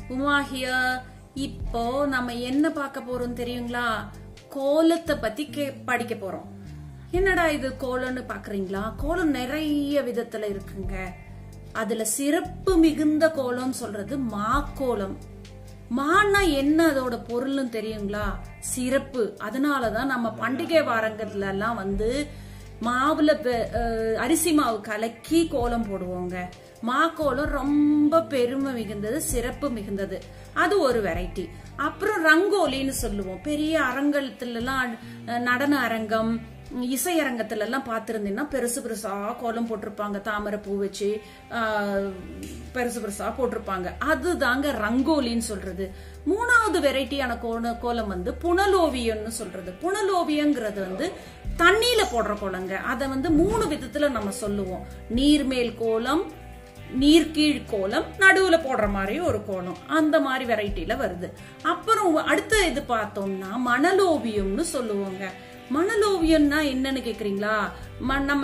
Uma here. இப்போ நம்ம என்ன பார்க்க போறோம் தெரியுங்களா? கோலத்தை பத்தி படிக்க போறோம். என்னடா இது கோலம்னு பாக்குறீங்களா? கோலம் நிறைய விதத்துல இருக்குங்க. அதுல சிறப்பு மிகுந்த கோலம் சொல்றது மாக்கோலம். மான்னா என்ன அதோட பொருள்னு தெரியுங்களா? சிறப்பு. அதனாலதான் நம்ம பண்டிகை வாரங்கள்ல எல்லாம் மாவுல அரிசி மாவு கலக்கி கோலம் போடுவோங்க. மாக்கோலம் ரொம்ப பெருமை மிகுந்தது, சிறப்பு மிகுந்தது. அது ஒரு வெரைட்டி. அப்புறம் ரங்கோலின்னு சொல்லுவோம். பெரிய அரங்கத்துல எல்லாம், நடன அரங்கம், இசை அரங்கத்துல எல்லாம் பாத்திருந்தீங்கன்னா பெருசு பெருசா கோலம் போட்டிருப்பாங்க. தாமரை பூ வச்சு பெருசு பெருசா போட்டிருப்பாங்க. அதுதாங்க ரங்கோலின்னு சொல்றது. மூணாவது வெரைட்டியான கோலம் புனலோவியம்னு சொல்றது. புனலோவியங்கிறது தண்ணியில போடுற கோலங்க. அத மூணு விதத்துல நம்ம சொல்லுவோம். நீர்மேல் கோலம், நீர்கீழ் கோலம், நடுவுல போடுற மாதிரி ஒரு கோலம். அந்த மாதிரி வெரைட்டில வருது. அப்புறம் அடுத்த இது பார்த்தோம்னா மணலோவியம்னு சொல்லுவோங்க. மணலோவியம்னா என்னன்னு கேக்குறீங்களா? நம்ம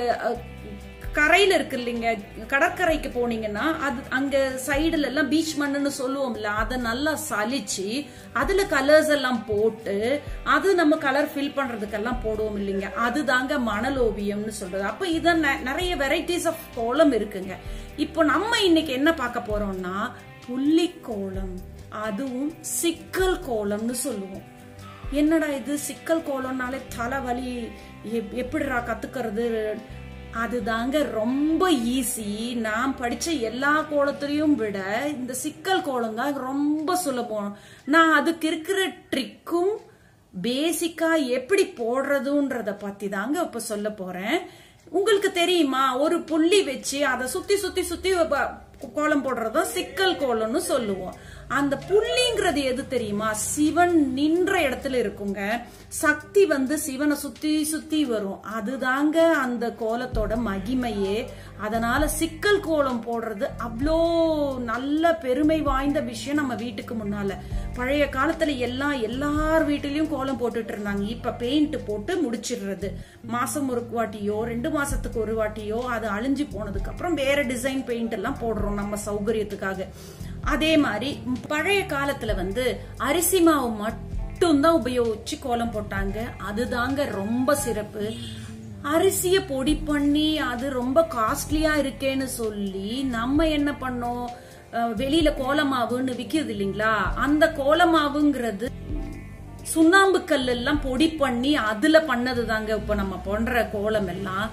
கரையில இருக்கு இல்லைங்க, கடற்கரைக்கு போனீங்கன்னா அது அங்க சைடுல எல்லாம் பீச் மண்ணுன்னு சொல்லுவோம்ல, அதை நல்லா சலிச்சு அதுல கலர்ஸ் எல்லாம் போட்டு அது நம்ம கலர் ஃபில் பண்றதுக்கெல்லாம் போடுவோம் இல்லைங்க, அதுதாங்க மணலோவியம்னு சொல்றது. அப்ப இத நிறைய வெரைட்டிஸ் ஆஃப் கோலம் இருக்குங்க. இப்போ நம்ம இன்னைக்கு என்ன பார்க்க போறோம்னா புள்ளி கோலம், அதுவும் சிக்கல் கோலம்னு சொல்லுவோம். என்னடா இது சிக்கல் கோலம்னாலே தலைவலி, எப்படிடா கத்துக்கிறது? அதுதாங்க ரொம்ப ஈஸி. நான் படிச்ச எல்லா கோலத்திலையும் விட இந்த சிக்கல் கோலம் தான் ரொம்ப சுலபம். நான் அதுக்கு இருக்கிற ட்ரிக்கும் பேசிக்கா எப்படி போடுறதுன்றத பத்தி தாங்க இப்ப சொல்ல போறேன். உங்களுக்கு தெரியுமா, ஒரு புள்ளி வச்சு அதை சுத்தி சுத்தி சுத்தி கோலம் போடுறதா சிக்கல் கோலம்னு சொல்லுவோம். அந்த புள்ளிங்கிறது எது தெரியுமா? சிவன் நின்ற இடத்துல இருக்குங்க. சக்தி சிவனை சுத்தி சுத்தி வரும். அதுதாங்க அந்த கோலத்தோட மகிமையே. அதனால சிக்கல் கோலம் போடுறது அவ்வளோ நல்ல பெருமை வாய்ந்த விஷயம் நம்ம வீட்டுக்கு முன்னால. பழைய காலத்துல எல்லார் வீட்டிலயும் கோலம் போட்டுட்டு இருந்தாங்க. இப்ப பெயிண்ட் போட்டு முடிச்சிடுறது. மாசம் ஒரு வாட்டியோ 2 மாசத்துக்கு ஒரு வாட்டியோ அது அழிஞ்சு போனதுக்கு அப்புறம் வேற டிசைன் பெயிண்ட் எல்லாம் போடுறோம் நம்ம சௌகரியத்துக்காக. அதே மாதிரி பழைய காலத்துல அரிசி மாவு மட்டும்தான் உபயோகிச்சு கோலம் போட்டாங்க. அதுதாங்க ரொம்ப சிறப்பு. அரிசிய பொடி பண்ணி அது ரொம்ப காஸ்ட்லியா இருக்கேன்னு சொல்லி நம்ம என்ன பண்ணோம், வெளியில கோலமாவுன்னு விக்குது இல்லைங்களா, அந்த கோலமாவுங்கிறது சுண்ணாம்பு கல் எல்லாம் பொடி பண்ணி அதுல பண்ணதுதாங்க இப்ப நம்ம பண்ற கோலம் எல்லாம்.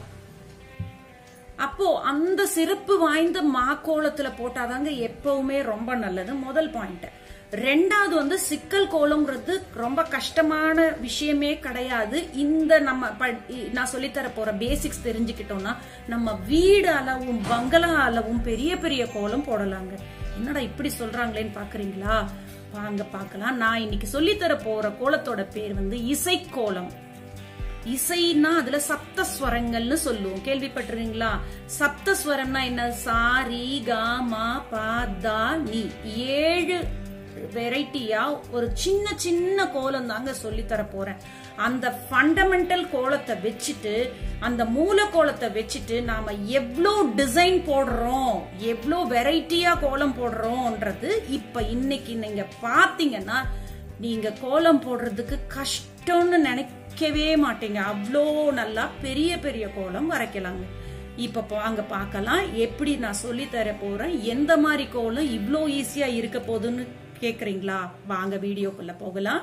அப்போ அந்த சிறப்பு வாய்ந்த மாக்கோலத்துல போட்டாதாங்க எப்பவுமே ரொம்ப நல்லது. முதல் பாயிண்ட். ரெண்டாவது சிக்கல் கோலம்ங்கிறது ரொம்ப கஷ்டமான விஷயமே கிடையாது. இந்த நான் சொல்லித்தர போற பேசிக்ஸ் தெரிஞ்சுக்கிட்டோம்னா நம்ம வீடு அளவும் பங்களா அளவும் பெரிய பெரிய கோலம் போடலாங்க. என்னடா இப்படி சொல்றாங்களேன்னு பாக்குறீங்களா? வாங்க பாக்கலாம். நான் இன்னைக்கு சொல்லித்தர போற கோலத்தோட பேர் இசைக்கோலம். இசைன்னா அதுல சப்தஸ்வரங்கள்னு சொல்லுவோம். கேள்விப்பட்டிருக்கீங்களா? சப்தஸ்வரம்னா என்ன? சாரி கா மா பா தா நீ. 7 வெரைட்டியா ஒரு சின்ன சின்ன கோலம் தாங்க சொல்லி தர போறேன். அந்த ஃபண்டமெண்டல் கோலத்தை வச்சுட்டு, அந்த மூல கோலத்தை வச்சுட்டு நாம எவ்வளோ டிசைன் போடுறோம், எவ்வளோ வெரைட்டியா கோலம் போடுறோம்ன்றது இப்ப இன்னைக்கு நீங்க பாத்தீங்கன்னா நீங்க கோலம் போடுறதுக்கு கஷ்டம்னு நினைக்கவே மாட்டீங்க. அவ்வளோ நல்லா பெரிய பெரிய கோலம் வரைக்கலாங்க. இப்ப அங்க பாக்கலாம் எப்படி நான் சொல்லி தர போறேன். எந்த மாதிரி கோலம் இவ்வளோ ஈஸியா இருக்க போகுதுன்னு கேக்குறீங்களா? வாங்க வீடியோக்குள்ள போகலாம்.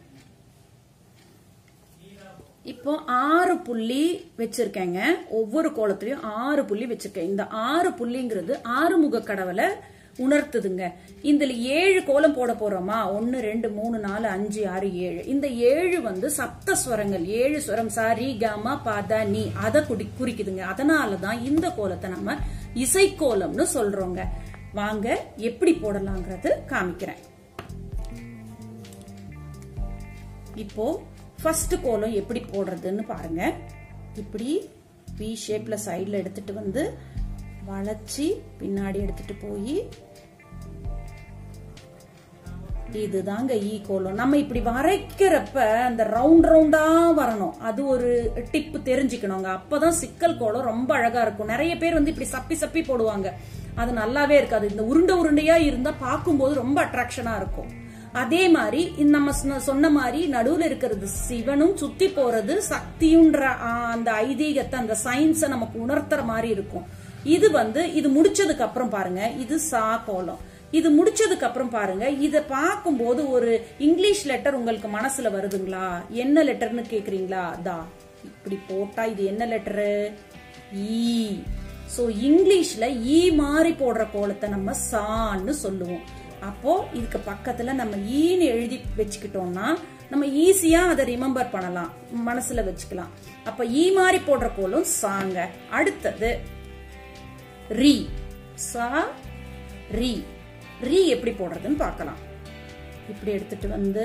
இப்போ 6 புள்ளி வச்சிருக்கேங்க. ஒவ்வொரு கோலத்திலயும் 6 புள்ளி வச்சிருக்கேன். இந்த 6 புள்ளிங்கிறது ஆறுமுக கடவுளை உணர்த்துதுங்க. இதுல 7 கோலம் போட போறோமா? 1 2 3 4 5 6 7. இந்த 7 சப்தஸ்வரங்கள். 7 ஸ்வரம் சாரி காமா பாதா நீ அதை குறிக்குதுங்க. அதனாலதான் இந்த கோலத்தை நம்ம இசைக்கோலம்னு சொல்றோங்க. வாங்க எப்படி போடலாங்கிறது காமிக்கிறேன். இப்போ ஃபர்ஸ்ட் கோலம் எப்படி போடுறதுன்னு பாருங்க. இப்படி வி ஷேப்ல சைட்ல எடுத்துட்டு வளைச்சி பின்னாடி எடுத்துட்டு போய் இதுதாங்க ஈ கோலம். நம்ம இப்படி வரைக்கிறப்ப அந்த ரவுண்ட் ரவுண்டா வரணும். அது ஒரு டிப் தெரிஞ்சுக்கணுங்க. அப்பதான் சிக்கல் கோலம் ரொம்ப அழகா இருக்கும். நிறைய பேர் வந்து இப்படி சப்பி சப்பி போடுவாங்க, அது நல்லாவே இருக்காது. இந்த உருண்டை உருண்டையா இருந்தா பார்க்கும்போது ரொம்ப அட்ராக்ஷனா இருக்கும். அதே மாதிரி நம்ம சொன்ன மாதிரி நடுவுல இருக்கிறது சிவனும் சுத்தி போறது சக்தியுன்ற அந்த ஐதீகத்தை, அந்த சயின்ஸை நமக்கு உணர்த்துற மாதிரி இருக்கும். இது வந்து இது முடிச்சதுக்கு அப்புறம் பாருங்க, இது சா கோலம். இது முடிச்சதுக்கு அப்புறம் பாருங்க, இத பார்க்கும்போது ஒரு இங்கிலீஷ் லெட்டர் உங்களுக்கு மனசுல வருதுங்களா? என்ன லெட்டர்னு கேக்குறீங்களா? தா இப்படி போட்டா இது என்ன லெட்டரு? ஈ. சோ இங்கிலீஷ்ல ஈ மாதிரி போடுற கோலத்தை நம்ம சான்னு சொல்லுவோம். அப்போ இதுக்கு பக்கத்துல நம்ம ஈன்னு எழுதி வச்சுக்கிட்டோம்னா நம்ம ஈஸியா அதை ரிமெம்பர் பண்ணலாம், மனசுல வச்சுக்கலாம். அப்ப ஈ மாதிரி போடுற கோலம் சாங்க. அடுத்தது ரீ. சா ரீ. ரீ எப்படி போடுறதுன்னு பார்க்கலாம். இப்படி எடுத்துட்டு வந்து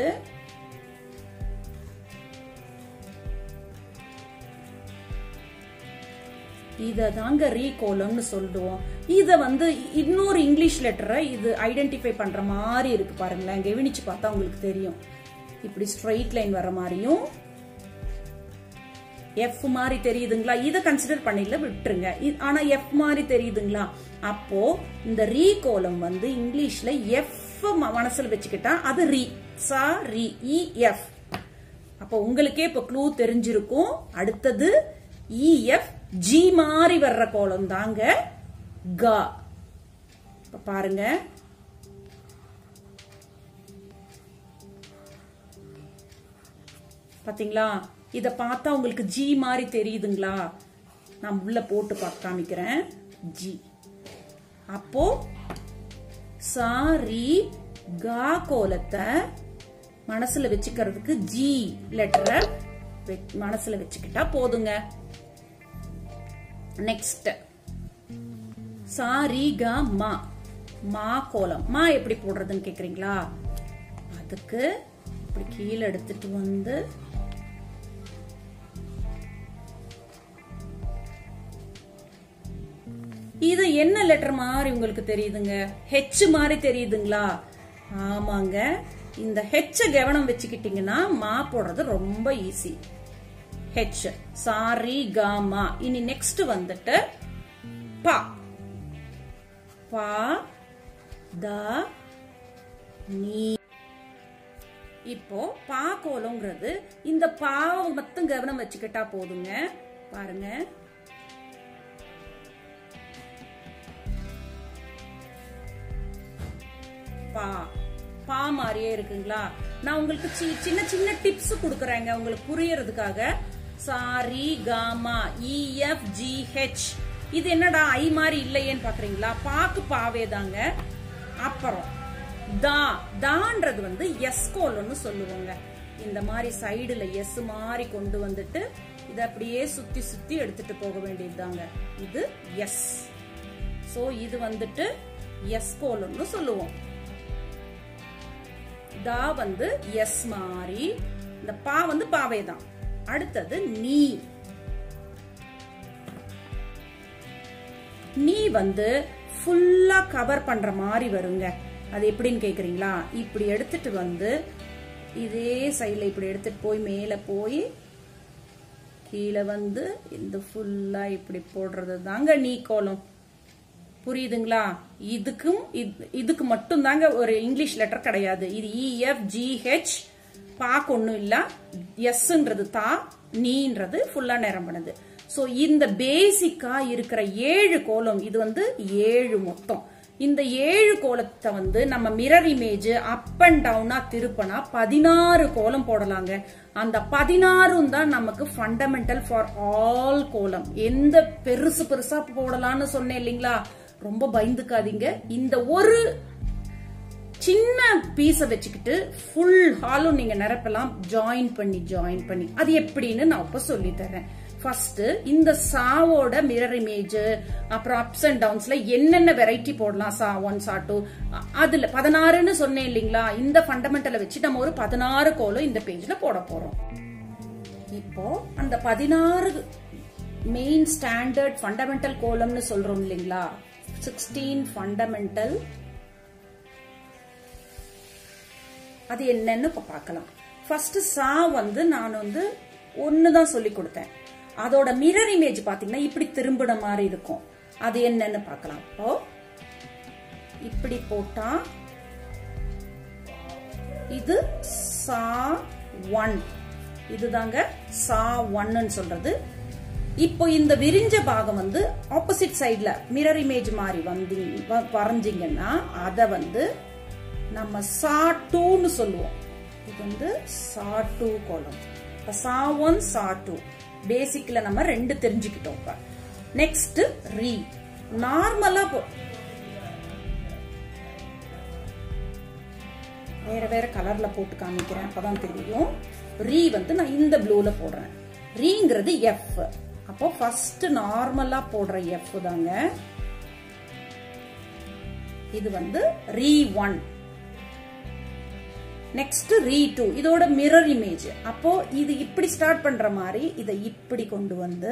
இததாங்க ரீ கோலம்னு சொல்லுவோம். இத வந்து இன்னொரு இங்கிலீஷ் லெட்டரை இது ஐடென்டிஃபை பண்ற மாதிரி இருக்கு பாருங்களேன். கவனிச்சு பார்த்தா உங்களுக்கு தெரியும். இப்படி ஸ்ட்ரெயிட் லைன் வர மாதிரியும் எஃப் மாதிரி தெரியுதுங்களா? இதை கன்சிடர் பண்ணிடல, விட்டுருங்க. ஆனா எஃப் மாதிரி தெரியுதுங்களா? அப்போ இந்த ரீ கோலம் வந்து இங்கிலீஷ்ல எஃப் மனசுல வச்சுக்கிட்டா அது ரீ. சா ரீ இ எஃப். அப்போ உங்களுக்கே இப்ப க்ளூ தெரிஞ்சிருக்கும். அடுத்தது இ எஃப் ஜி மாதிரி வர்ற கோலம் தாங்க கா. இப்ப பாருங்க, பாத்தீங்களா? இத பார்த்தா உங்களுக்கு ஜி மாதிரி தெரியுதுங்களா? நான் உள்ள போட்டு காமிக்கிறேன். ஜி. அப்போ சா ரீ கா கோலத்தை மனசுல வச்சுக்கிறதுக்கு ஜி லெட்டரை மனசுல வச்சுக்கிட்டா போதுங்க. நெக்ஸ்ட் சா ரீ கா மா. மா கோலம். மா எப்படி போடுறதுன்னு கேக்குறீங்களா? அதுக்கு இப்படி கீழே எடுத்துட்டு வந்து இது என்ன லெட்டர் மாதிரி உங்களுக்கு தெரியுதுங்க? ஹெச் மாதிரி தெரியுதுங்களா? ஆமாங்க. இந்த ஹெச் கவனம் வச்சுக்கிட்டீங்கன்னா மா போடுறது ரொம்ப ஈஸி. ஹெச். சாரி காமா. இனி நெக்ஸ்ட் வந்துட்டு பா. பா தா நீ. இப்போ பா கோலம்ங்கிறது இந்த பாவை மட்டும் கவனம் வச்சுக்கிட்டா போதுங்க. பாருங்க, பா பா மாதிரியே இருக்குங்களா? நான் உங்களுக்கு சின்ன சின்ன டிப்ஸ் கொடுக்கறேங்க உங்களுக்கு புரியறதுக்காக. சாரி காமா இ எஃப் ஜி ஹெச். இது என்னடா ஐ மாதிரி இல்லையேன்னு பாக்குறீங்களா? பாக்கு பாவே தாங்க. அப்புறம் தா. தான்றது வந்து எஸ் கோலம்னு சொல்லுவாங்க. இந்த மாதிரி சைடுல எஸ் மாதிரி கொண்டு வந்துட்டு இத அப்படியே சுத்தி சுத்தி எடுத்துட்டு போக வேண்டியதுதாங்க. இது எஸ். சோ இது வந்துட்டு எஸ் கோலம்னு சொல்லுவோம். தா வந்து எஸ் மாதிரி, இந்த பா வந்து பாவே தான். அடுத்தது நீ. நீ வந்து ஃபுல்லா கவர் பண்ற மாதிரி வருங்க. அது எப்படின்னு கேக்குறீங்களா? இப்படி எடுத்துட்டு வந்து இதே சைடுல இப்படி எடுத்துட்டு போய் மேல போய் கீழே வந்து இந்த ஃபுல்லா இப்படி போடுறது தாங்க நீ கோலம். புரியுதுங்களா? இதுக்கு மட்டும் தாங்க ஒரு இங்கிலீஷ் லெட்டர் கிடையாது. இது இ எஃப் ஜி ஹெச். பாக்கு ஒண்ணும் இல்ல. எஸ்ன்றது தா, நீன்றது ஃபுல்லா நிரம்பினது. சோ இந்த பேசிக்கா இருக்கிற 7 கோலம், இது வந்து 7 மொத்தம். இந்த 7 கோலத்தை வந்து நம்ம மிரர் இமேஜ் அப் அண்ட் டவுனா திருப்பினா 16 கோலம் போடலாங்க. அந்த 16 தான் நமக்கு ஃபண்டமெண்டல் ஃபார் ஆல் கோலம். எந்த பெருசு பெருசா போடலாம்னு சொன்னேன் இல்லீங்களா? ரொம்ப பயந்துக்காதீங்க. இந்த ஒரு சின்ன பீஸ வச்சுக்கிட்டு ஃபுல் ஹாலும் நீங்க நிரப்பலாம். ஜாயின் பண்ணி அது எப்படின்னு நான் இப்ப சொல்லி தரேன். ஃபர்ஸ்ட் இந்த சாவோட மிரர் இமேஜ், அப்புறம் அப்ஸ் அண்ட் டவுன்ஸ்ல என்னென்ன வெரைட்டி போடலாம், சா 1 சா 2, அதுல 16ன்னு சொன்னேன் இல்லீங்களா? இந்த ஃபண்டமெண்டலை வச்சு நம்ம ஒரு 16 கோலம் இந்த பேஜ்ல போட போறோம். இப்போ அந்த 16 மெயின் ஸ்டாண்டர்ட் ஃபண்டமெண்டல் கோலம்னு சொல்றோம் இல்லீங்களா? 16 ஃபண்டமெண்டல் அது என்னன்னு பார்க்கலாம். ஃபர்ஸ்ட் சா வந்து நான் வந்து ஒண்ணுதான் சொல்லி கொடுத்தேன். அதோட மிரர் இமேஜ் பாத்தீங்கன்னா இப்படி திரும்பின மாதிரி இருக்கும். அது என்னன்னு பார்க்கலாம். இப்போ இப்படி போட்டா இது சா 1, இதுதாங்க சா 1ன்னு சொல்றது. இப்போ இந்த விரிஞ்ச பாகம் வந்து ஆப்போசிட் சைட்ல மிரர் இமேஜ் மாதிரி வரைஞ்சிங்கன்னா அத வந்து நம்ம சா 2ன்னு சொல்லுவோம். இது வந்து சா 2 கோலம். சா 1 சா 2 பேசிக்ல நம்ம ரெண்டு தெரிஞ்சுக்கிட்டோம். நெக்ஸ்ட் ரீ. நார்மலா வேற வேற கலர்ல போட்டு காமிக்கிறேன், அப்பதான் தெரியும். ரீ வந்து நான் இந்த ப்ளூல போடுறேன். ரீங்கிறது எஃப். அப்போ ஃபர்ஸ்ட் நார்மலா போடுற எஃப் தாங்க. இது வந்து ரீ 1. நெக்ஸ்ட் ரீ 2. இதோட மிரர் இமேஜ். அப்போ இது இப்படி ஸ்டார்ட் பண்ற மாதிரி இதை இப்படி கொண்டு வந்து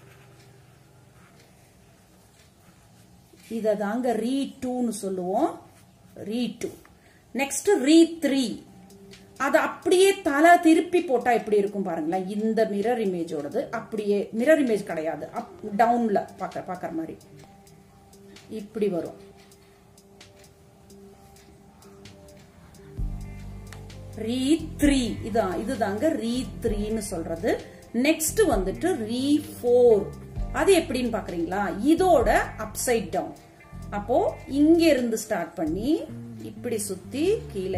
இத தாங்க ரீ 2ன்னு சொல்லுவோம். ரீ 2. நெக்ஸ்ட் ரீ 3. அது அப்படியே தலை திருப்பி போட்டா எப்படி இருக்கும் பாருங்களேன். இந்த மிரர் இமேஜோடது அப்படியே மிரர் இமேஜ் கிடையாது, அப் டவுன்ல பாக்குற மாதிரி இப்படி வரும். ரீ 3. இதுதாங்க ரீ 3ன்னு சொல்றது. நெக்ஸ்ட் வந்துட்டு ரீ 4. அது எப்படின்னு பாக்குறீங்களா? இதோட அப்சைட் டவுன். அப்போ இங்க இருந்து ஸ்டார்ட் பண்ணி இப்படி சுத்தி கீழே,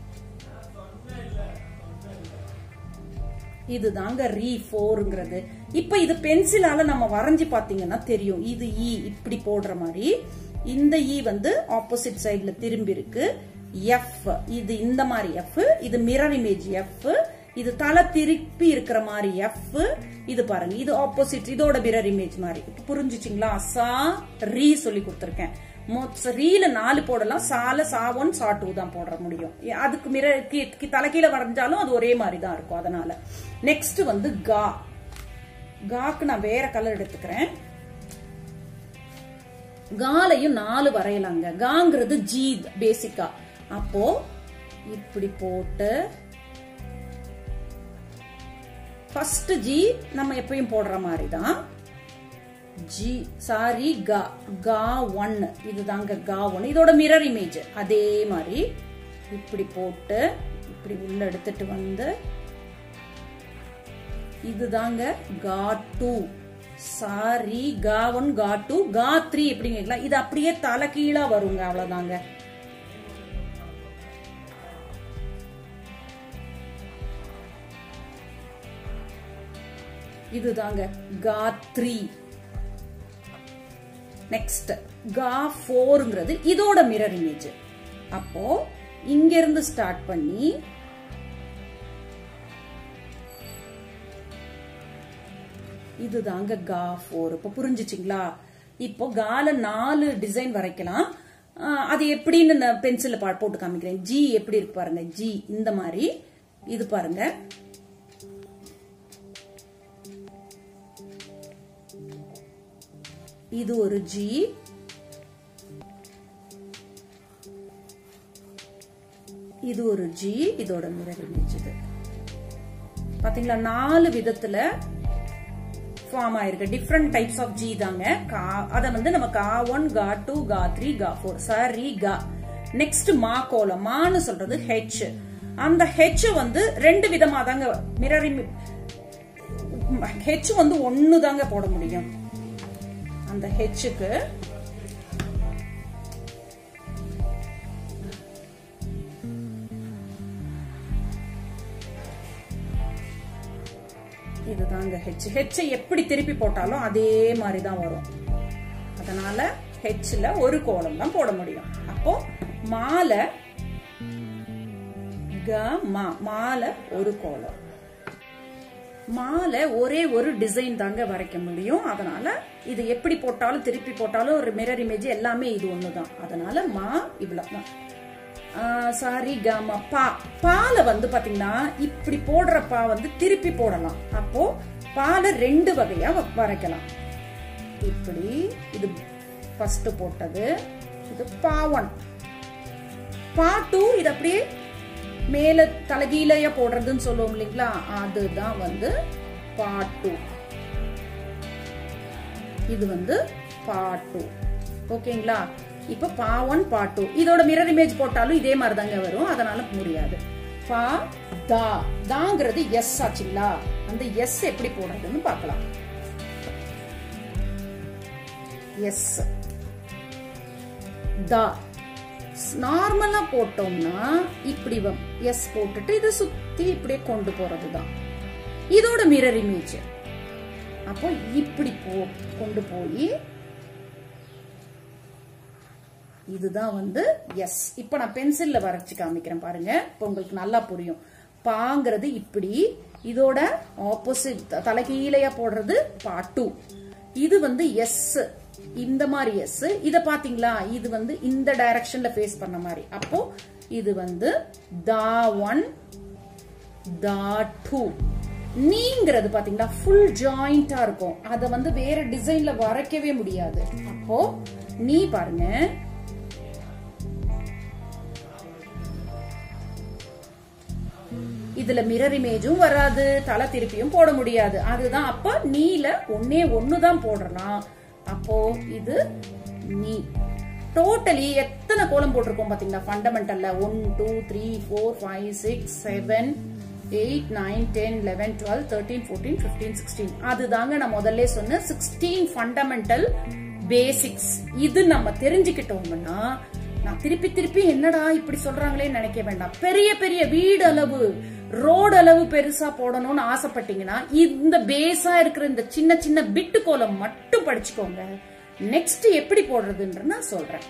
இதுதாங்க ரீ 4ங்கிறது. இப்ப இது பென்சிலால நம்ம வரைஞ்சி பாத்தீங்கன்னா தெரியும். இது இ இப்படி போடுற மாதிரி, இந்த இ வந்து ஆப்போசிட் சைடுல திரும்பி இருக்கு. எஃப் இது இந்த மாதிரி எஃப், இது மிரர் இமேஜ் எஃப், இது தலை திருப்பி இருக்கிற மாதிரி எஃப். இது பாருங்க, இது ஆப்போசிட், இதோட மிரர் இமேஜ் மாதிரி. புரிஞ்சுச்சிங்களா? சா ரீ சொல்லி கொடுத்திருக்கேன். ரீல 4 போடலாம், சால சா 1 சா 2 தான் போட முடியும். அதுக்கு மிரர் தலைகீழ வரைஞ்சாலும் அது ஒரே மாதிரி தான் இருக்கும். அதனால நெக்ஸ்ட் வந்து கா. காக்கு நான் வேற கலர் எடுத்துக்கிறேன். காலையும் 4 வரையலாங்க. காங்கிறது ஜி பேசிக்கா. அப்போ இப்படி போட்டு ஃபர்ஸ்ட் ஜி நம்ம எப்பயும் போடுற மாதிரி தான். ஜி சாரி கா 1. இதுதாங்க கா 1. இதோட மிரர் இமேஜ் அதே மாதிரி இப்படி போட்டு இப்படி உள்ள எடுத்துட்டு வந்து இதுதாங்க கா 2. சாரி கா 1 கா 2 கா 3 எப்படிங்களா? இது அப்படியே தலை கீழா வருங்க. அவ்வளவுதாங்க. இதுதாங்க கா 3. நெக்ஸ்ட் கா 4ங்கிறது இதோட மிரர் இமேஜ். அப்போ இங்க இருந்து ஸ்டார்ட் பண்ணி இதுதாங்க கா 4. இப்ப புரிஞ்சுச்சிங்களா? இப்போ கால 4 டிசைன் வரைக்கலாம். அது எப்படின்னு பென்சில் போட்டு காமிக்கிறேன். ஜி எப்படி இருக்கு பாருங்க. ஜி இந்த மாதிரி. இது பாருங்க, இது ஒரு ஜி. இது ஒரு ஜி. இதோட மிரர் இமேஜ் இது பாத்தீங்களா? 4 விதத்துல ஃபார்ம் ஆயிருக்கு. டிஃபரெண்ட் டைப்ஸ் ஆஃப் ஜி தாங்க. அத வந்து நம்ம கா 1 கா 2 கா 3 கா 4 சாரி கா. நெக்ஸ்ட் மா கோலம். மான்னு சொல்றது ஹெச். அந்த ஹெச் வந்து 2 விதமா தாங்க மிரர் ஹெச் வந்து 1 தாங்க போட முடியும். அந்த ஹெச்சுக்கு இதுதாங்க ஹெச். ஹெச் எப்படி திருப்பி போட்டாலும் அதே மாதிரி தான் வரும். அதனால ஹெச்ல ஒரு கோலம் தான் போட முடியும். அப்போ மால க மா, மால ஒரு கோலம். மாலை ஒரே ஒரு டிசைன் தாங்க வரைக்க முடியும். அதனால இது எப்படி போட்டாலும் திருப்பி போட்டாலும் ஒரு மிரர் இமேஜ் எல்லாமே இது ஒண்ணுதான். அதனால மா இவ்வளவுதான். சாரி காமா பா. பால வந்து பாத்தீங்கன்னா இப்படி போடுற பா வந்து திருப்பி போடலாம். அப்போ பால 2 வகையா வரைக்கலாம். இப்படி இது ஃபர்ஸ்ட் போட்டது, இது பா 1. பா 2 இது அப்படியே மேல தலகீழையா போடுறதுன்னு சொல்லுவோம் இல்லைங்களா, அதுதான் வந்து part 2. இது வந்து part 2. ஓகேங்களா? இப்ப part 1 part 2 இதோட மிரர் இமேஜ் போட்டாலும் இதே மாதிரி தாங்க வரும், அதனால முடியாது. பா தா தாங்கிறது எஸ் ஆச்சுங்களா, அந்த எஸ் எப்படி போடுறதுன்னு பார்க்கலாம். எஸ் தா நார்மலா போட்டோம்னா இப்படி எஸ் போட்டுட்டு இது சுத்தி இப்படியே கொண்டு போறதுதான் இதோட மிரர் இமேஜ். அப்போ இப்படி கொண்டு போய் இதுதான் வந்து எஸ். இப்ப நான் பென்சில்ல வரைச்சு காமிக்கிறேன் பாருங்க, இப்ப உங்களுக்கு நல்லா புரியும். பாங்கிறது இப்படி, இதோட ஆப்போசிட் தலைகீழையா போடுறது part 2. இது வந்து எஸ், இந்த மாதிரி எஸ். இத பாத்தீங்களா, இது வந்து இந்த டைரக்ஷன்ல ஃபேஸ் பண்ண மாதிரி. அப்போ இது வந்து தா 1 தா 2. நீங்கிறது பாத்தீங்களா ஃபுல் ஜாயிண்டா இருக்கும், அத வந்து வேற டிசைன்ல வரைக்கவே முடியாது. அப்போ நீ பாருங்க, இதுல மிரர் இமேஜும் வராது, தலை திருப்பியும் போட முடியாது. அதுதான் அப்ப நீல ஒண்ணுதான் போடலாம். அப்போ இது நீ. டோட்டலி எத்தனை கோலம் போட்டிருக்கோம் பாத்தீங்களா ஃபண்டமெண்டல்ல? 1 2 3 4 5 6 7 8 9 10 11 12 13 14 15 16. அதுதாங்க நான் முதல்ல சொன்ன 16 ஃபண்டமெண்டல் பேசிக்ஸ். இது நம்ம தெரிஞ்சுக்கிட்டோம்னா நான் திருப்பி என்னடா இப்படி சொல்றாங்களே நினைக்க வேண்டாம். பெரிய பெரிய வீடு அளவு ரோடு அளவு பெருசா போடணும்னு ஆசைப்பட்டீங்கன்னா இந்த பேஸா இருக்கிற இந்த சின்ன சின்ன பிட்டு கோலம் மட்டும் படிச்சுக்கோங்க. நெக்ஸ்ட் எப்படி போடுறதுன்ற நான் சொல்றேன்.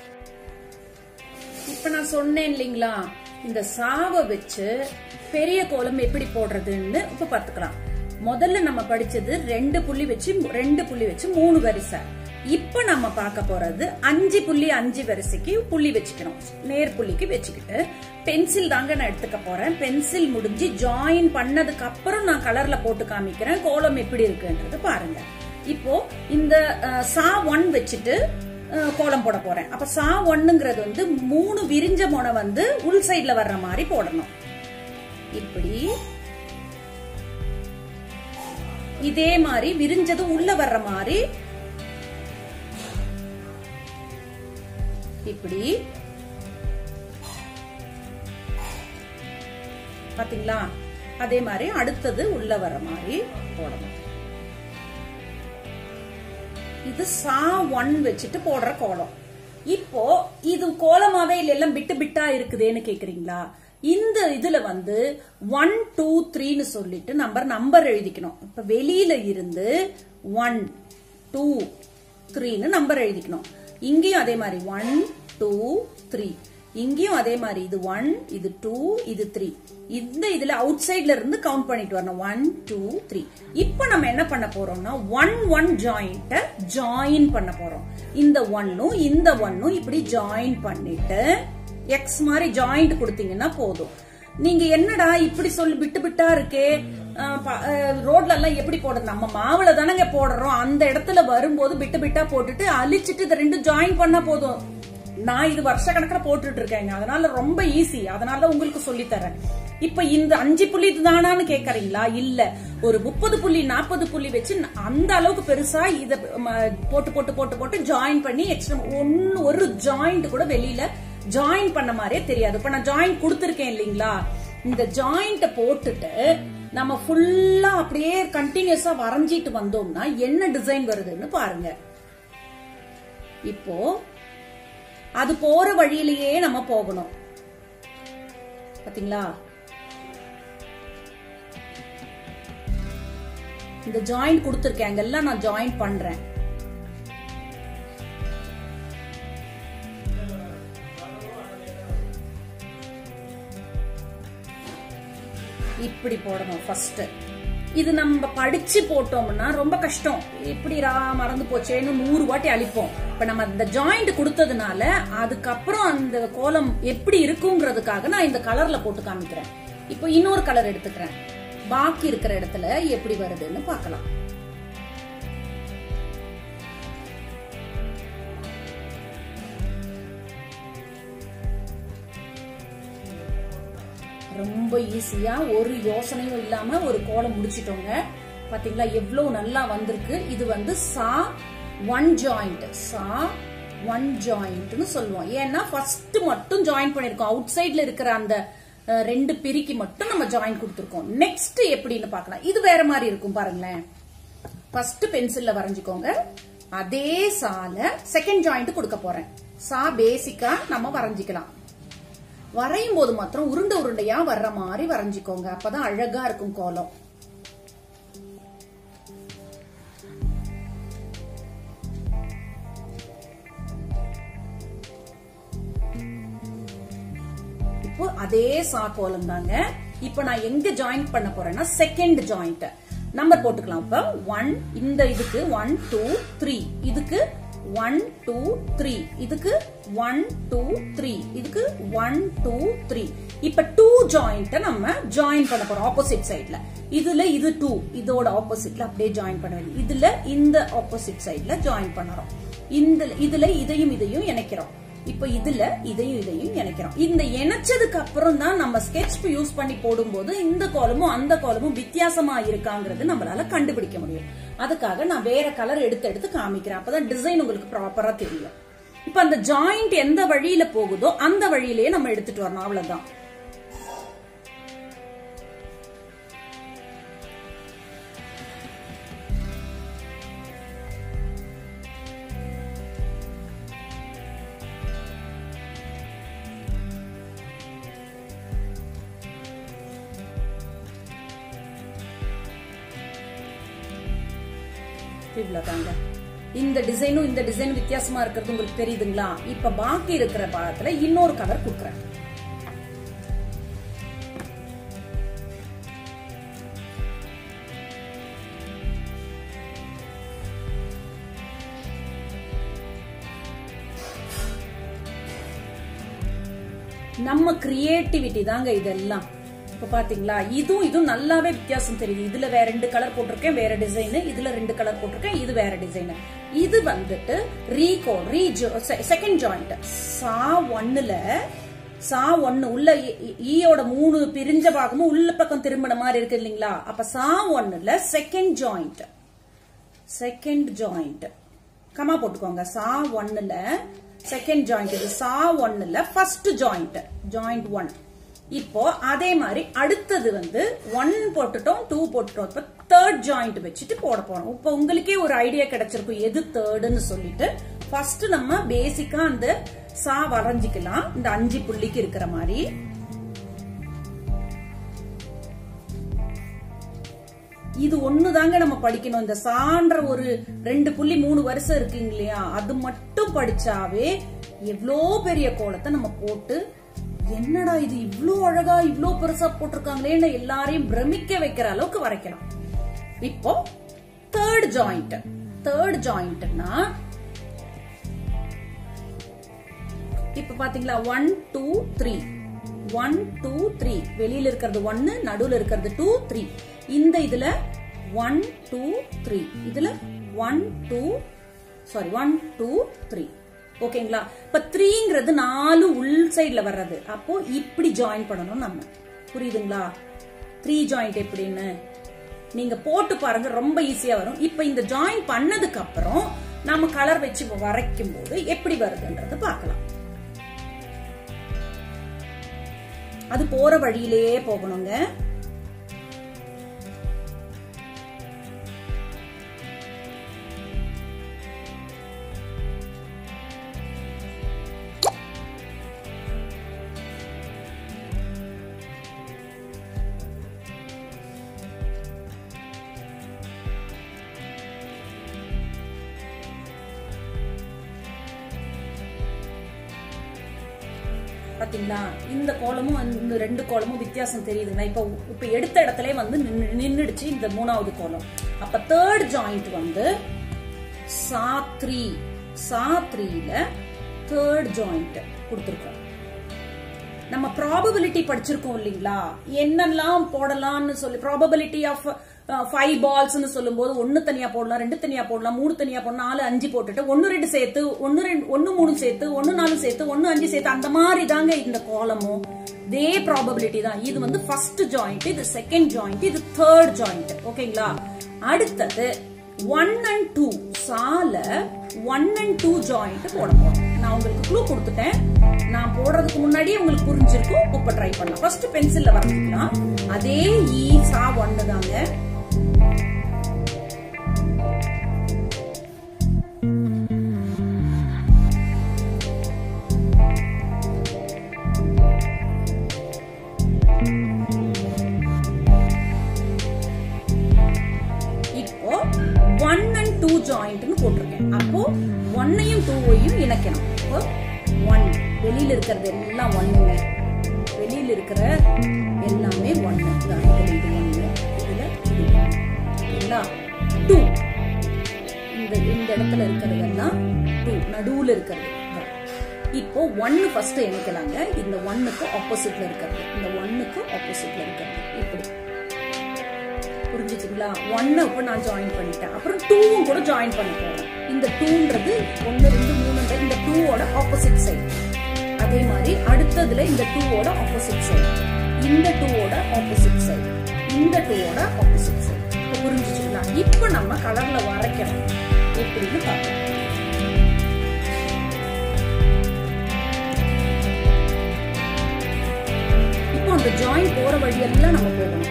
இப்ப நான் சொன்னேன் இல்லைங்களா, இந்த சாவை வச்சு பெரிய கோலம் எப்படி போடுறதுன்னு இப்ப பாத்துக்கலாம். முதல்ல நம்ம படிச்சது 2 புள்ளி வச்சு 3 வரிசை. இப்ப நம்ம பார்க்க போறது 5.5 வரிசைக்கு புள்ளி வச்சுக்கணும். நேர் புள்ளிக்கு வச்சுக்கிட்டு பென்சில் தாங்க நான் எடுத்துக்க போறேன். பென்சில் முடிஞ்சு ஜாயின் பண்ணதுக்கு அப்புறம் நான் கலர்ல போட்டு காமிக்கிறேன் கோலம் எப்படி இருக்குன்றது பாருங்க. இப்போ இந்த சா 1 வச்சுட்டு கோலம் போட போறேன். அப்ப சா 1ங்கிறது வந்து 3 விரிஞ்ச முனை வந்து உள் சைட்ல வர்ற மாதிரி போடணும். இப்படி இதே மாதிரி விரிஞ்சது உள்ள வர்ற மாதிரி இப்படி பாத்தீங்களா, அதே மாதிரி அடுத்தது உள்ள வர மாதிரி போடணும். இது சா 1 வச்சுட்டு போடுற கோலம். இப்போ இது கோலமாவே இல்ல எல்லாம் பிட்டு பிட்டா இருக்குதேன்னு கேக்குறீங்களா? இந்த இதுல வந்து 1 2 3ன்னு சொல்லிட்டு நம்பர் எழுதிக்கணும். இப்ப வெளியில இருந்து 1 2 3ன்னு நம்பர் எழுதிக்கணும். இங்கேயும் அதே மாதிரி 1 2 3, இங்கேயும் அதே மாதிரி இது 1 இது 2 இது 3. இந்த இதுல அவுட் சைட்ல இருந்து கவுண்ட் பண்ணிட்டு வரணும் 1 2 3. இப்போ நம்ம என்ன பண்ண போறோம்னா 1 1 ஜாயிண்ட ஜாயின் பண்ண போறோம். இந்த 1ம் இந்த 1ம் இப்படி ஜாயின் பண்ணிட்டு எக்ஸ் மாதிரி ஜாயிண்ட் கொடுத்தீங்கன்னா போதும். நீங்க என்னடா இப்படி சொல்லி பிட்டு பிட்டா இருக்கே, ரோட்ல எல்லாம் எப்படி போடுறது? நம்ம மாவுல தானங்க போடுறோம், அந்த இடத்துல வரும்போது பிட்டு பிட்டா போட்டுட்டு அழிச்சிட்டு இதை 2 ஜாயின் பண்ணா போதும். நான் இது வருஷ கணக்கில் போட்டுட்டு இருக்கேங்க, அதனால ரொம்ப ஈஸி. அதனால உங்களுக்கு சொல்லி தரேன். இப்ப இந்த 5 புள்ளி தானான்னு கேக்குறீங்களா? இல்ல, ஒரு 30 புள்ளி 40 புள்ளி வச்சு அந்த அளவுக்கு பெருசா இத போட்டு போட்டு போட்டு போட்டு ஜாயின் பண்ணி எக்ஸ்ட்ரா ஒரு ஜாயிண்ட் கூட வெளியில ஜாயின் பண்ண மாதிரியே தெரியாது. இப்ப நான் ஜாயிண்ட் கொடுத்திருக்கேன் இல்லீங்களா, இந்த ஜாயிண்ட போட்டுட்டு நம்ம ஃபுல்லா அப்படியே கண்டினியூஸா வரைஞ்சிட்டு வந்தோம்னா என்ன டிசைன் வருதுன்னு பாருங்க. இப்போ அது போற வழியிலேயே நம்ம போகணும். பாத்தீங்களா, இந்த ஜாயிண்ட் கொடுத்திருக்கேன், அங்கெல்லாம் நான் ஜாயின் பண்றேன். இப்படி போடணும் ஃபர்ஸ்ட். இது நம்ம படிச்சு போட்டோம்னா ரொம்ப கஷ்டம். இப்படிடா மறந்து போச்சேன்னு 100 வாட்டி அழிப்போம். இப்ப நம்ம இந்த ஜாயிண்ட் கொடுத்ததுனால அதுக்கப்புறம் அந்த கோலம் எப்படி இருக்குங்கிறதுக்காக நான் இந்த கலர்ல போட்டு காமிக்கிறேன். இப்போ இன்னொரு கலர் எடுத்துக்கிறேன், பாக்கி இருக்கிற இடத்துல எப்படி வருதுன்னு பார்க்கலாம். ரொம்ப ஈஸியா ஒரு யோசனையும் இல்லாம ஒரு கோலம் முடிச்சிட்டோங்க. பாத்தீங்களா எவ்வளவு நல்லா வந்திருக்கு. இது வந்து சா ஒன் ஜாயிண்ட், சா ஒன் ஜாயிண்ட்னு சொல்லுவோம். ஏன்னா ஃபர்ஸ்ட் மட்டும் ஜாயின் பண்ணிருக்கோம், அவுட் சைட்ல இருக்கிற அந்த ரெண்டு பிரிக்கு மட்டும் நம்ம ஜாயின் கொடுத்திருக்கோம். நெக்ஸ்ட் எப்படின்னு பார்க்கலாம். இது வேற மாதிரி இருக்கும் பாருங்களேன். ஃபர்ஸ்ட் பென்சில்ல வரைஞ்சுக்கோங்க. அதே சால செகண்ட் ஜாயிண்ட் கொடுக்க போறேன். சா பேசிக்கா நம்ம வரைஞ்சிக்கலாம். வரையும் போது மாத்திரம் உருண்டை உருண்டையா வர்ற மாதிரி வரைஞ்சிக்கோங்க. அப்பதான் அழகா இருக்கும் கோலம். இப்போ அதே சா கோலம் தாங்க. இப்ப நான் எங்க ஜாயின் பண்ண போறேன்னா செகண்ட் ஜாயிண்ட் நம்பர் போட்டுக்கலாம். இப்ப 1 இந்த இதுக்கு 1 2 3, இதுக்கு 1 2 3, இதுக்கு 1 2 3, இதுக்கு 1 2 3. இப்ப 2 ஜாயிண்ட் நம்ம ஜாயின் பண்ண போறோம் ஆப்போசிட் சைடுல. இதுல இது 2, இதோட ஆப்போசிட்ல அப்படியே ஜாயின் பண்ண வேண்டியது. இதுல இந்த ஆப்போசிட் சைடுல ஜாயின் பண்ணறோம். இதுல இதையும் இதையும் இணைக்கிறோம். இப்ப இதுல இதையும் இதையும் இணைக்கிறோம். இந்த இணைச்சதுக்கு அப்புறம் தான் நம்ம ஸ்கெட்ச் யூஸ் பண்ணி போடும்போது இந்த கோலமும் அந்த கோலமும் வித்தியாசமா இருக்காங்கிறது நம்மளால கண்டுபிடிக்க முடியும். அதுக்காக நான் வேற கலர் எடுத்து காமிக்கிறேன். அப்பதான் டிசைன் உங்களுக்கு ப்ராப்பரா தெரியும். இப்ப அந்த ஜாயிண்ட் எந்த வழியில போகுதோ அந்த வழியிலேயே நம்ம எடுத்துட்டு வரணும். அவ்வளவுதான். இவ்வளவுதாங்க. இந்த டிசைனும் இந்த டிசைன் வித்தியாசமா இருக்கிறது உங்களுக்கு தெரியுதுங்களா? இப்ப பாக்கி இருக்கிற பாகத்துல இன்னொரு கலர் கொடுக்கறேன். நம்ம கிரியேட்டிவிட்டி தாங்க இதெல்லாம். இப்ப பாத்தீங்களா இதுவும் நல்லாவே வித்தியாசம் தெரியுது. இதுல வேற 2 கலர் போட்டிருக்கேன், வேற டிசைன். இதுல 2 கலர் போட்டிருக்கேன், இது வேற டிசைன். இது வந்துட்டு செகண்ட் ஜாயிண்ட் சா 1ல சா 1 உள்ள ஈயோட 3 பிரிஞ்ச பாகமும் உள்ள பக்கம் திரும்பின மாதிரி இருக்கு இல்லீங்களா? அப்ப சா 1ல செகண்ட் ஜாயிண்ட் கமா போட்டுக்கோங்க. சா 1ல செகண்ட் ஜாயிண்ட், இது சா 1ல ஃபர்ஸ்ட் ஜாயிண்ட் 1. இப்போ அதே மாதிரி அடுத்தது வந்து 1 போட்டுட்டோம், 2 போட்டுட்டோம். இப்ப தேர்ட் ஜாயிண்ட் வச்சுட்டு போட போறோம். இப்ப உங்களுக்கே ஒரு ஐடியா கிடைச்சிருக்கும் எது தேர்டுன்னு சொல்லிட்டு. ஃபர்ஸ்ட் நம்ம பேசிக்கா அந்த சா வரைஞ்சிக்கலாம். இந்த 5 புள்ளிக்கு இருக்கிற மாதிரி இது ஒண்ணுதாங்க நம்ம படிக்கணும். இந்த சான்ற ஒரு 2 புள்ளி 3 வருஷம் இருக்குங்க இல்லையா? அது மட்டும் படிச்சாவே எவ்வளோ பெரிய கோலத்தை நம்ம போட்டு, என்னடா இது இவ்ளோ அழகா இவ்ளோ பெருசா போட்டிருக்காங்களேன்னு எல்லாரையும் பிரமிக்க வைக்கிற அளவுக்கு வரைக்கலாம். இப்போ தேர்ட் ஜாயிண்ட்னா இப்ப பாத்தீங்களா 1 2 3 1 2 3 வெளியில இருக்கிறது 1, நடுவுல இருக்கிறது 2 3. இந்த இதுல 1 2 3, இதுல 1 2 3. ஓகேங்களா? இப்ப 3ங்கிறது 4 உள் சைடுல வர்றது. அப்போ இப்படி ஜாயின் பண்ணணும் நம்ம. புரியுதுங்களா? 3 ஜாயிண்ட் எப்படின்னு நீங்க போட்டு பாருங்க, ரொம்ப ஈஸியா வரும். இப்ப இந்த ஜாயின் பண்ணதுக்கு அப்புறம் நாம கலர் வச்சு வரைக்கும் போது எப்படி வருதுன்றது பார்க்கலாம். அது போற வழியிலேயே போகணுங்க. பாத்தீங்களா? இந்த கோலமும் இந்த 2 கோலமும் வித்தியாசம் தெரியுதுங்களா? இப்ப எடுத்த இடத்துல வந்து நின்னுடுச்சு இந்த 3வது கோலம். அப்ப தேர்ட் ஜாயிண்ட் வந்து சா 3ல தேர்ட் ஜாயிண்ட் கொடுத்திருக்கோம். நம்ம ப்ராபபிலிட்டி படிச்சிருக்கோம் இல்லீங்களா? என்னெல்லாம் போடலாம்னு சொல்லி ப்ராபபிலிட்டி ஆஃப் 5 பால்ஸ்னு சொல்லும்போது 1 தனியா போடலாம், 2 தனியா போடலாம், 3 தனியா போடலாம், 4 5 போட்டுட்டு 1 2 சேர்த்து 1 3 சேர்த்து 1 4 சேர்த்து 1 5 சேர்த்து அந்த மாதிரி தாங்க இந்த காலமும். இதே ப்ராபபிலிட்டி தான். இது வந்து ஃபர்ஸ்ட் ஜாயிண்ட், இது செகண்ட் ஜாயிண்ட், இது தேர்ட் ஜாயிண்ட். ஓகேங்களா? அடுத்தது 1 and 2 சால 1 and 2 ஜாயிண்ட் போட போறோம். நான் உங்களுக்கு க்ளூ கொடுத்துட்டேன். நான் போடுறதுக்கு முன்னாடி உங்களுக்கு புரிஞ்சிருக்கும். இப்ப ட்ரை பண்ணலாம். ஃபர்ஸ்ட் பென்சில்ல வரைஞ்சிக்கலாம். அதே ஈ சா 1 தாங்க. இப்போ 1 and 2 ஜாயிண்ட்னு போட்டிருக்கேன். அப்போ 1ஐயும் 2ஐயும் இணைக்கணும். இப்போ 1 வெளியில இருக்கிறது எல்லாம் 1ங்க. வெளியில இருக்கிற எல்லாமே 1. இதுல இது 1, இதுல இது 1. ஓகேங்களா? 2 இந்த இடத்துல இருக்கிறதெல்லாம் 2 நடுவுல இருக்கிறது. இப்போ 1 ஃபர்ஸ்ட் இணைக்கலாங்க. இந்த 1க்கு ஆப்போசிட்ல இருக்கிறது, இந்த 1க்கு ஆப்போசிட்ல இருக்கிறது. இப்படி புரிஞ்சுச்சுங்களா? 1 இப்ப நான் ஜாயின் பண்ணிட்டேன். அப்புறம் 2வும் கூட ஜாயின் பண்ண போறேன். இந்த 2ன்றது 1 2 3 இந்த 2ஓட ஆப்போசிட் சைடு. அதே மாதிரி அடுத்ததுல இந்த 2ஓட ஆப்போசிட் சைடு, இந்த 2ஓட ஆப்போசிட் சைடு, இந்த 2ஓட ஆப்போசிட் சைடு. இப்ப புரிஞ்சுச்சுங்களா? இப்ப நம்ம கலர்ல வரைக்கணும். எப்படின்னு பார்க்கலாம். இப்போ அந்த ஜாயின் போற வழியெல்லாம் நம்ம போகணும்.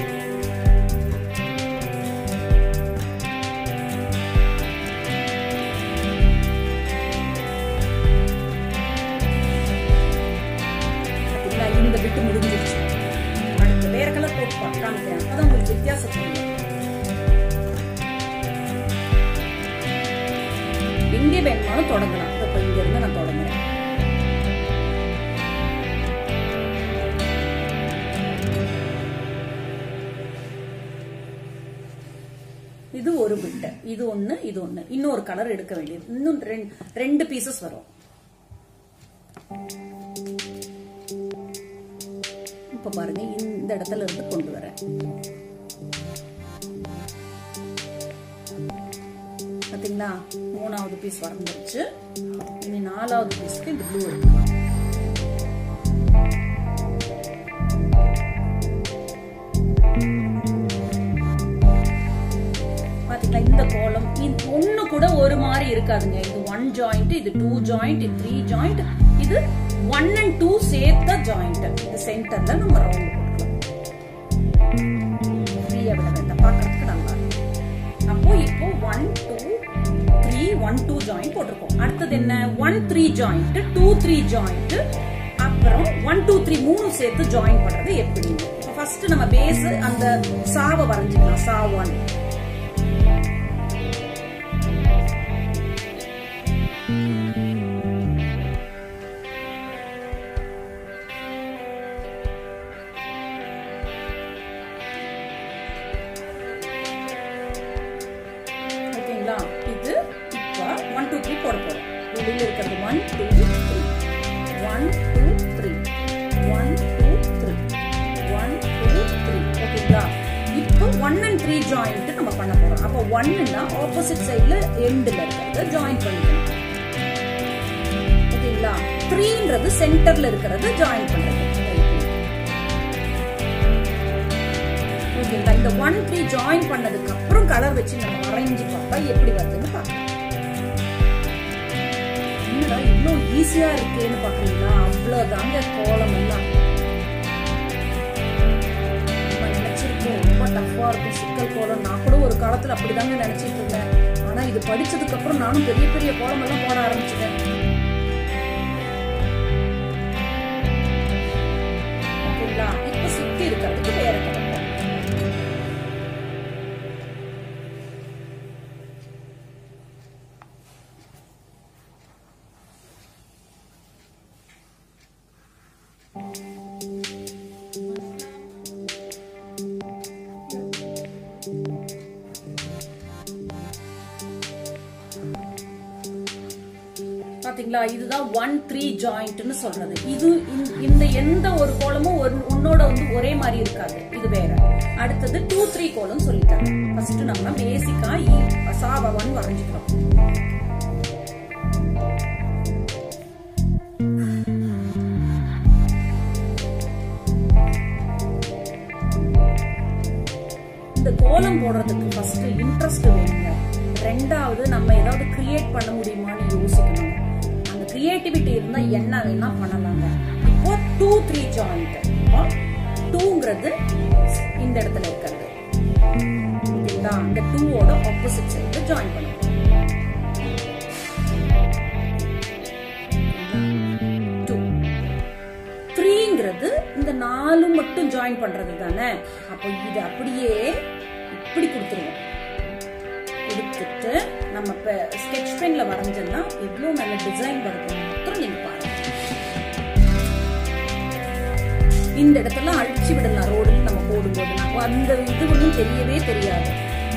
இந்த விட்டு முடிஞ்சிருச்சு. அடுத்து வேற கலர் போட்டு காமிக்கிறேன். அப்பதான் உங்களுக்கு வித்தியாசம் தெரியும். எங்கே வேணுமாலும் தொடங்கலாம். இப்ப இங்க இருந்து நான் தொடங்குறேன். இது ஒரு பிட், இது ஒண்ணு, இது ஒண்ணு. இன்னொரு கலர் எடுக்க வேண்டியது. இன்னும் 2 பீசஸ் வரும். இப்ப பாருங்க, இந்த இடத்துல இருந்து கொண்டு வரேன். பாத்தீங்களா? 3வது பீஸ் வந்துருச்சு. இனி 4வது பீஸ்க்கு இந்த ப்ளூ எடுக்கலாம். பாத்தீங்களா? இந்த கோலம் ஒண்ணு கூட ஒரு மாதிரி இருக்காதுங்க. இது 1 ஜாயிண்ட், இது 2 ஜாயிண்ட், இது 3 ஜாயிண்ட், இது 1 and 2 சேர்த்த ஜாயிண்ட். இந்த சென்டர்ல நம்ம ரவுண்ட் போட்டுக்கலாம். ஃப்ரீயா விட வேண்டாம், பார்க்கறதுக்கு நல்லா இருக்கும். அப்போ இப்போ 1 2 3 1 2 ஜாயிண்ட் போட்டிருக்கோம். அடுத்தது என்ன? 1 3 ஜாயிண்ட், 2 3 ஜாயிண்ட், அப்புறம் 1 2 3 3 சேர்த்து ஜாயின் பண்றது எப்படின்னு. இப்போ ஃபர்ஸ்ட் நம்ம பேஸ் அந்த சாவை வரைஞ்சிக்கலாம். சா 1. இது இப்ப 1 2 3 போட போறோம். வெளியில இருக்கிறது 1 2 3 1 2 3 1 2 3 1 2 3. ஓகேங்களா? இப்போ 1 and 3 ஜாயிண்ட் நம்ம பண்ண போறோம். அப்ப 1ன்னா ஆப்போசிட் சைடுல எண்ட்ல இருக்கிறத ஜாயின் பண்ணிக்கணும். ஓகேங்களா? 3ன்றது சென்டர்ல இருக்கிறத ஜாயின் பண்றது. ஓகேங்களா? இந்த 1 3 ஜாயின் பண்ணதுக்கு அப்புறம் கலர் வச்சு நம்ம வரைஞ்சி பார்த்தா எப்படி வருதுன்னு பார்க்கலாம். என்னடா இவ்வளோ ஈஸியா இருக்கேன்னு பாக்குறீங்களா? அவ்வளவுதாங்க கோலம் எல்லாம். நம்ம நினைச்சிருக்கோம் ரொம்ப டஃபா இருக்கும் சிக்கல் கோலம். நான் கூட ஒரு காலத்துல அப்படிதாங்க நினைச்சிட்டு இருந்தேன். ஆனா இது படிச்சதுக்கு அப்புறம் நானும் பெரிய பெரிய கோலம் எல்லாம் போட ஆரம்பிச்சிட்டேன். ஓகேங்களா? இப்ப சுத்தி இருக்கிறதுக்கு வேற கலர். பாத்தீங்களா, இதுதான் 1-3 ஜாயிண்ட்னு சொல்றது. இது இந்த எந்த ஒரு கோலமும் ஒன்னோட வந்து ஒரே மாதிரி இருக்காது, இது வேற. அடுத்தது 2-3 கோலம் சொல்லிட்டாங்க. ஃபர்ஸ்ட் நம்ம பேசிக்கா சாவ 1 வரைஞ்சுக்கிறோம். இந்த கோலம் போடுறதுக்கு ஃபர்ஸ்ட் இன்ட்ரெஸ்ட் வேணுங்க. ரெண்டாவது நம்ம ஏதாவது கிரியேட் பண்ண முடியுமான்னு யோசிக்கணும். அந்த கிரியேட்டிவிட்டி இருந்தா என்ன வேணா பண்ணலாங்க. இப்போ 2-3 ஜாயிண்ட். இப்போ 2ங்கிறது இந்த இடத்துல இருக்கிறது. இதுதான் அந்த 2ஓட ஆப்போசிட் சைடு ஜாயின் பண்ணுவோம். 2 3ங்கிறது இந்த 4 மட்டும் ஜாயின் பண்றது தானே. அப்போ இது அப்படியே இப்படி கொடுத்துருவோம். கொடுத்துட்டு நம்ம ஸ்கெட்ச் பென்ல வரைஞ்சோம்னா எவ்வளவு நல்ல டிசைன் வருது மட்டும் நீங்க பாருங்க. இந்த இடத்துல அழிச்சு விடலாம். ரோடுல நம்ம போடும்போது அந்த இது ஒன்றும் தெரியவே தெரியாது.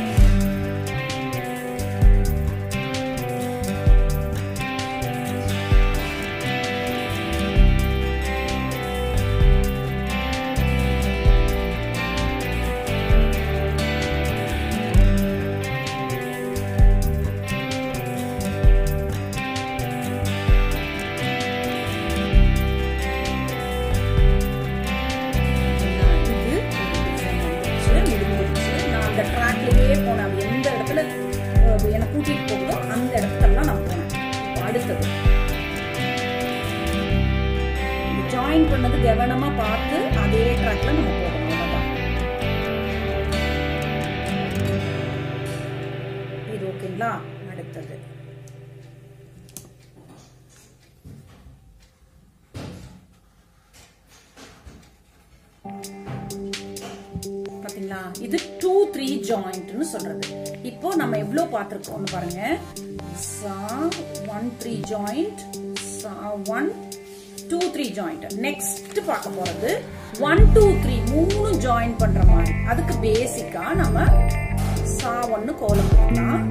ஜாயின் பண்ணது கவனமா பார்த்து அதே ட்ராக்ல நம்ம போகணும். இது ஓகேங்களா? அடுத்தது பாத்தீங்களா, இது 2-3 ஜாயிண்ட்னு சொல்றது. இப்போ நம்ம எவ்வளவு பார்த்திருக்கோம்னு பாருங்க. சா 1-3 ஜாயிண்ட், சா 1-2-3 ஜாயிண்ட். நெக்ஸ்ட் பார்க்க போறது 1-2-3 மூணு ஜாயின் பண்ற மாதிரி. அதுக்கு பேசிக்கா நம்ம சா 1 கோலம் போடலாம்.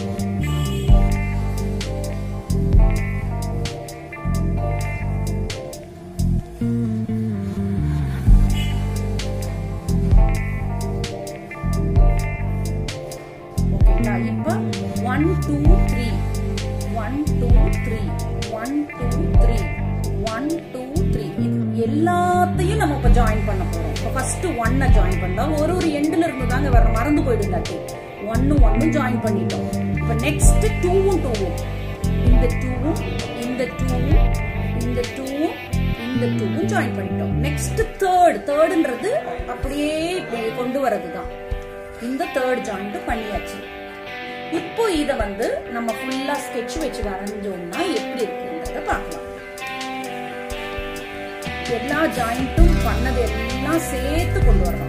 இப்ப 1-2-3 1-2-3 1-2-3 1-2-3 எல்லாத்தையும் நம்ம இப்ப ஜாயின் பண்ண போறோம். இப்ப ஃபர்ஸ்ட் 1 ஜாயின் பண்ணா ஒரு எண்ட்ல இருந்து தாங்க வர, மறந்து போயிடுங்க. 1 ஜாயின் பண்ணிட்டோம். இப்ப நெக்ஸ்ட் 2 இந்த 2 இந்த 2 இந்த 2 இந்த 2 ஜாயின் பண்ணிட்டோம். நெக்ஸ்ட் தேர்ட்ன்றது அப்படியே கொண்டு வரதுதான். இந்த தேர்ட் ஜாயிண்ட் பண்ணியாச்சு. இப்போ இத நம்ம ஃபுல்லா ஸ்கெட்ச் வச்சு வரைஞ்சோம்னா எப்படி இருக்குன்றத பார்க்கலாம். எல்லா ஜாயிண்ட்டும் பண்ணது எல்லாம் சேர்த்து கொண்டு வரணும்.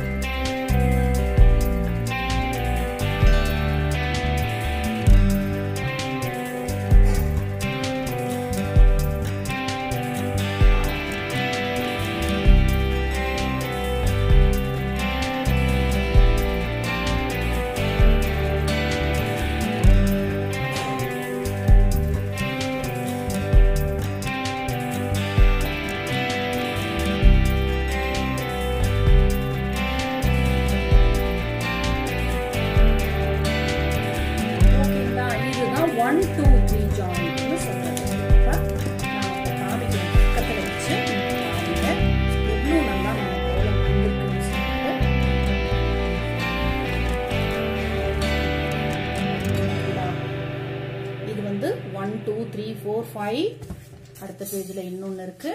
இது 1 2 3 4 5. அடுத்த பேஜ்ல இன்னொன்னு இருக்கு.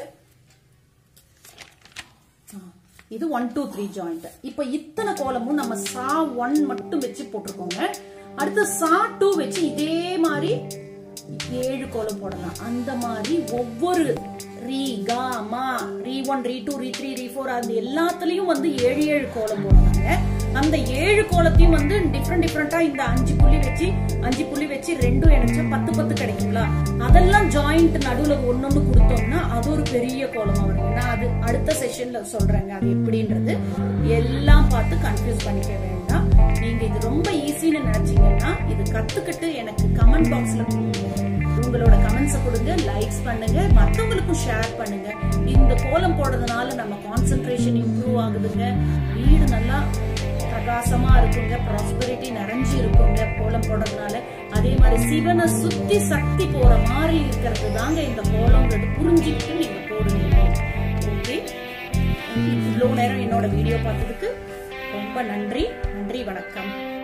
இது 1 2 3 ஜாயிண்ட். இப்ப இத்தனை கோலமும் நம்ம சா 1 மட்டும் வச்சு போட்டுருக்கோங்க. அடுத்து சா 2 வச்சு இதே மாதிரி 7 கோலம் போடலாம். அந்த மாதிரி ஒவ்வொரு ரீ கா மா ரீ 1 ரீ 2 ரீ 3 ரீ 4 அந்த எல்லாத்துலயும் 7 கோலம் போடுறாங்க. அந்த 7 கோலத்தையும் டிஃபரெண்டா இந்த 5 புள்ளி வச்சு 2 இணைச்சா 10 கிடைக்குங்களா? அதெல்லாம் ஜாயிண்ட் நடுவுல ஒன்னொன்னு கொடுத்தோம்னா அது ஒரு பெரிய கோலமா வரும். நான் அது அடுத்த செஷன்ல சொல்றேங்க அது எப்படின்றது. எல்லாம் பார்த்து கன்ஃபியூஸ் பண்ணிக்க வேண்டாம். நீங்க இது ரொம்ப ஈஸின்னு நினைச்சீங்கன்னா இது கத்துக்கிட்டு எனக்கு கமெண்ட் பாக்ஸ்ல உங்களோட கமெண்ட்ஸ் கமெண்ட்ஸ் கொடுங்க, லைக்ஸ் பண்ணுங்க, மத்தவங்களுக்கும் ஷேர் பண்ணுங்க. இந்த கோலம் போடுறதுனால நம்ம கான்சென்ட்ரேஷன் இம்ப்ரூவ் ஆகுதுங்க, வீடு நல்லா பிரகாசமா இருக்குங்க, ப்ராஸ்பரிட்டி நிறைஞ்சு இருக்குங்க கோலம் போடுறதுனால. அதே மாதிரி சிவனை சுத்தி சக்தி போற மாதிரி இருக்கிறது தாங்க இந்த கோலம்ன்றது புரிஞ்சுக்கிட்டு நீங்க போடுவீங்க. ஓகே, இவ்வளவு நேரம் என்னோட வீடியோ பார்த்ததுக்கு ரொம்ப நன்றி. நன்றி, வணக்கம்.